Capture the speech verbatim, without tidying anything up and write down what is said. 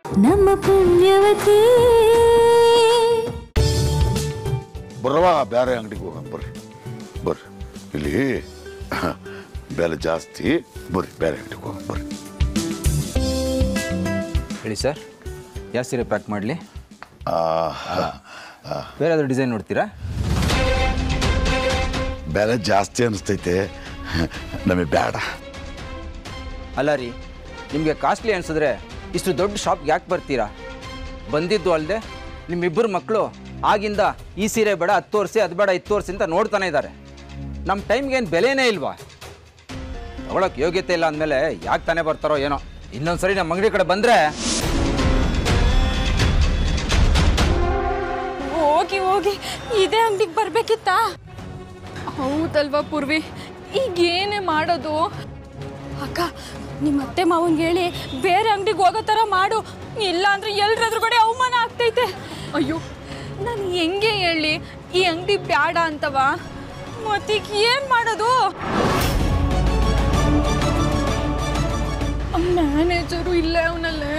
ನಮ್ಮ ಪುಣ್ಯವತಿ ಬರವಾ ಬೇರೆ ಅಂಗಡಿಗೆ ಹೋಗೋಣ ಬರ್ರಿ ಬರ್ರಿ ಇಲ್ಲಿ ಬೆಲೆ ಜಾಸ್ತಿ ಬರ್ರಿ ಬೇರೆ ಅಂಗಡಿಗೆ ಹೋಗೋಣ ಬರ್ರಿ ಹೇಳಿ ಸರ್ ಯಾವ ಸೀರೆ ಪ್ಯಾಕ್ ಮಾಡಲಿ ಬೇರೆ ಯಾವ್ದು ಡಿಸೈನ್ ನೋಡ್ತೀರಾ ಬೆಲೆ ಜಾಸ್ತಿ ಅನಿಸ್ತೈತೆ ನಮಗೆ ಬೇಡ ಅಲ್ಲ ರೀ ನಿಮಗೆ ಕಾಸ್ಟ್ಲಿ ಅನಿಸಿದ್ರೆ ಇಷ್ಟು ದೊಡ್ಡ ಶಾಪ್ಗೆ ಯಾಕೆ ಬರ್ತೀರಾ ಬಂದಿದ್ದು ಅಲ್ಲದೆ ನಿಮ್ಮಿಬ್ಬರು ಮಕ್ಕಳು ಆಗಿಂದ ಈ ಸೀರೆ ಬೇಡ ಹತ್ತು ವರ್ಷ ಅದು ಬೇಡ ಇತ್ತು ವರ್ಷ ಅಂತ ನೋಡ್ತಾನೆ ಇದ್ದಾರೆ ನಮ್ಮ ಟೈಮ್ಗೆ ಏನು ಬೆಲೆನೇ ಇಲ್ವಾ ತಗೊಳಕ್ಕೆ ಯೋಗ್ಯತೆ ಇಲ್ಲ ಅಂದಮೇಲೆ ಯಾಕೆ ತಾನೇ ಬರ್ತಾರೋ ಏನೋ ಇನ್ನೊಂದು ಸರಿ ನಮ್ಮ ಅಂಗಡಿ ಕಡೆ ಬಂದರೆ ಹೋಗಿ ಹೋಗಿ ಇದೇ ಅಂಗಡಿಗೆ ಬರಬೇಕಿತ್ತಾ ಹೌದಲ್ವಾ ಪೂರ್ವಿ ಈಗೇನೇ ಮಾಡೋದು ಅಕ್ಕ ನಿಮ್ಮ ಅತ್ತೆ ಮಾವನ್ಗೆ ಹೇಳಿ ಬೇರೆ ಅಂಗಡಿಗೆ ಹೋಗೋ ಥರ ಮಾಡು ಇಲ್ಲ ಅಂದರೆ ಎಲ್ರೆದುರುಗಡೆ ಅವಮಾನ ಆಗ್ತೈತೆ ಅಯ್ಯೋ ನಾನು ಹೆಂಗೆ ಹೇಳಿ ಈ ಅಂಗಡಿ ಬೇಡ ಅಂತವ ಮತ್ತೀಗ ಏನು ಮಾಡೋದು ಮ್ಯಾನೇಜರು ಇಲ್ಲೇ ಅವನಲ್ಲೇ